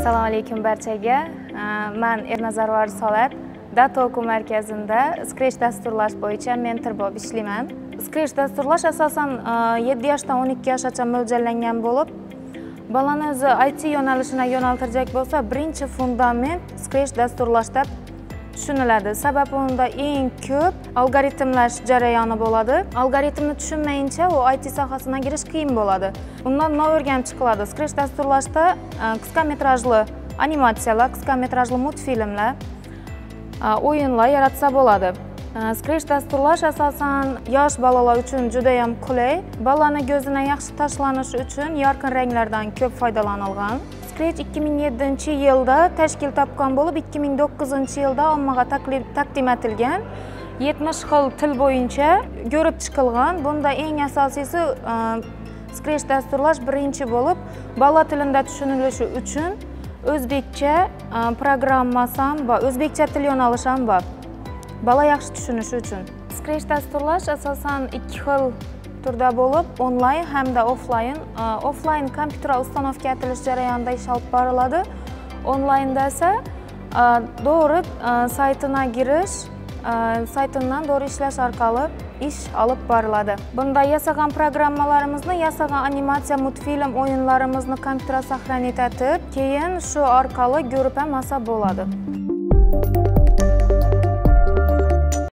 Assalomu alaykum barchaga. Men Ernazarvar Solat data o'quv markazida Scratch dasturlash bo'yicha mentor bo'lib ishlayman. Scratch dasturlash asosan 7 yoshdan 12 yoshgacha mo'ljallangan bo'lib, bolani o'zi IT yo'nalishine yo'naltirajak bo'lsa, birinchi fundament Scratch dasturlash deb tushuniladi. Sababi unda eng ko'p algoritmlash jarayoni bo'ladi. Algoritmni tushunmayincha u IT sohasiga kirish qiyin bo'ladi. Undan nima o'rganib chiqiladi? Scratch dasturlashda qisqa metrajli animatsiyalar, qisqa metrajli multfilmlar, o'yinlar yaratsa bo'ladi. Scratch dasturlash asosan yosh bolalar uchun juda ham qulay. Bolaning ko'zina yaxshi tashlanishi uchun yorqin ranglardan ko'p foydalanilgan. Scratch 2007-yilda tashkil topgan bo'lib, 2009-yilda ommaga taqdim etilgan. 70 xil til bo'yicha ko'rib chiqilgan. Bunda eng asosiysi Scratch dasturlash birinchi bo'lib, bola tilida tushunilishi uchun o'zbekcha programmasi ham bor, o'zbekcha til yo'nalishi ham bor. Bola yaxshi tushunishi uchun. Scratch dasturlash asosan ikki xil turda bo'lib, onlayn hamda offlayn. Offlayn kompyuter ustanovka etilish jarayonida ish olib boriladi. Onlaynda esa to'g'ri saytiga girish, saytidan to'g'ri ishlash orqali ish olib boriladi. Bunda yasagan programmalarimizni, yasagan animatsiya, multfilm o'yinlarimizni kompyuterga saqlanib etib, keyin shu orqali ko'rib ham olsa bo'ladi.